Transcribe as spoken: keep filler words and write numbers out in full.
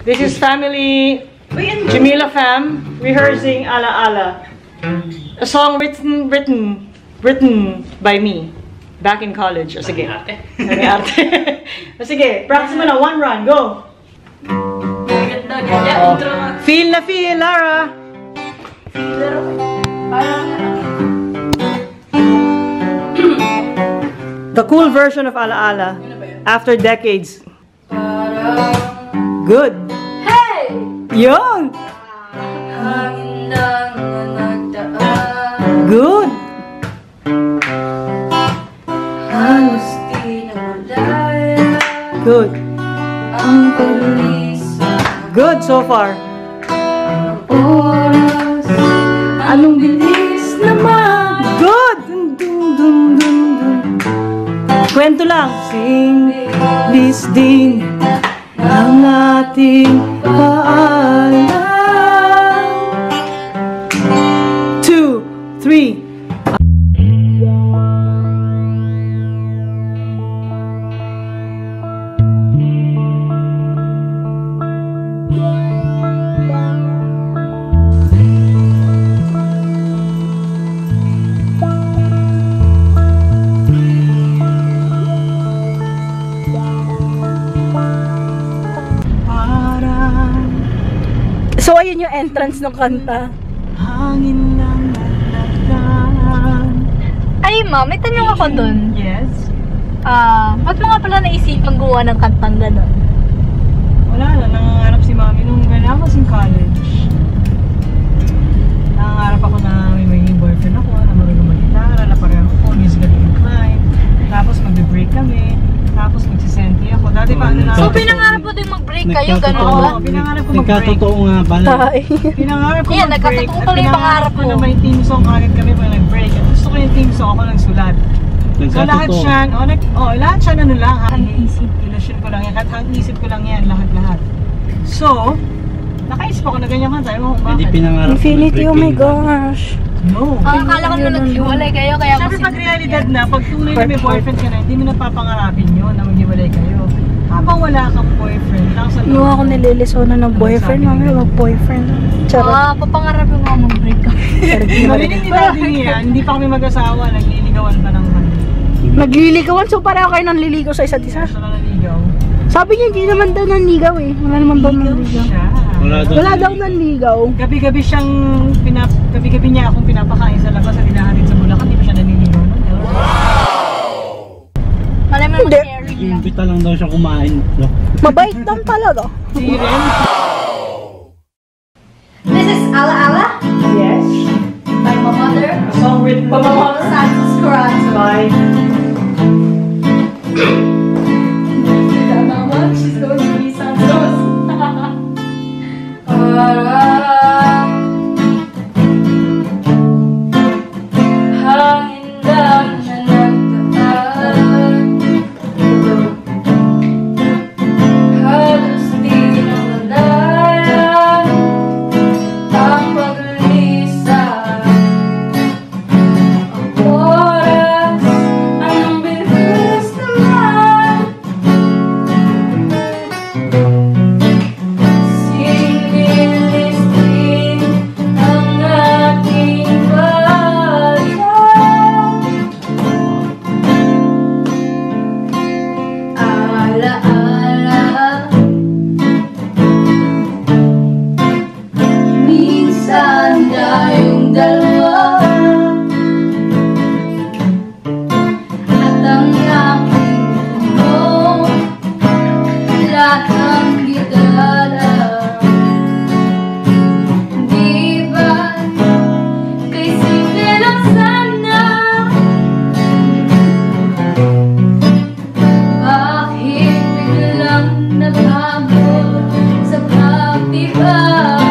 This is family Jumila fam rehearsing Alaala. A song written written written by me back in college. O sige. May arte. O sige, practice mo na. One run. Go! Oh. Feel na feel, Lara! The cool version of Alaala after decades. Good. Hey! Yun! Good. Good. Good so far. Anong bilis naman? Good. Dun, dun, dun, dun, dun. Kwento lang. Sing this din ang ating paalam. Two, three. So, ayun yung entrance ng kanta. Hangin lang naglagan. Ay, ma, may tanong ako dun. Yes? Ah, uh, ba't mo nga pala naisipang gumawa ng kantang gano'n? Wala na, nangangarap si mami nung when I was in college. Nangangarap ako na may magiging boyfriend ako, na marunong mag-gitara, na pareho ako, musically inclined. Tapos mag-break kami. Tapos magsisenti ako. Dati pa ano na... So, pinangarap mo din mag-break kayo, gano'n ba? Oo, pinangarap ko mag-break. Nagkatotoo nga pala. Pinangarap ko yeah, mag-break. nagkatotoo pala yung pangarap ko. mo. Na may team song kagad kami pag nag-break. At gusto ko yung team song, ako nagsulat. So lahat siya, oh, nag, oh, lahat siya ano lang, hang-isip. Illusion ko lang yan. Kahit hang-isip ko lang yan, lahat-lahat. So, nakaisip ako na ganyan kanta. Ewan ko bakit. Hindi pinangarap Infinity, oh my gosh. No. Ang akala ko na naghiwalay kayo, kaya Siyempre pag realidad na, pag tunay na may boyfriend ka na, hindi mo napapangarapin yun na maghiwalay kayo. Habang wala kang boyfriend, lang sa Yung ako nililisonan ng boyfriend, mami, mag-boyfriend. Charot. Ah, papangarapin mo mag-break ka. Marinig ni daddy niya, hindi pa kami mag-asawa, nagliligawan pa ng kami. Nagliligawan? So pareho kayo nanliligaw sa isa't isa? Siya na naligaw. Sabi niya hindi naman daw nanligaw eh. Wala naman daw nanligaw. Siya. Wala daw, Wala daw nanligaw. Gabi-gabi siyang, pinap, gabi-gabi niya akong pinapakain sa labas at hinahatid sa Bulacan, hindi pa siya nanliligaw. Malay mo naman sharing lang. Imbita lang daw siya kumain. Mabait lang talaga. Si Ren? This is Alaala Yes. by my mother. A song written By my mother's side subscribe. by... She's going to be some Bakit biglang nag-abot sa pagdiba?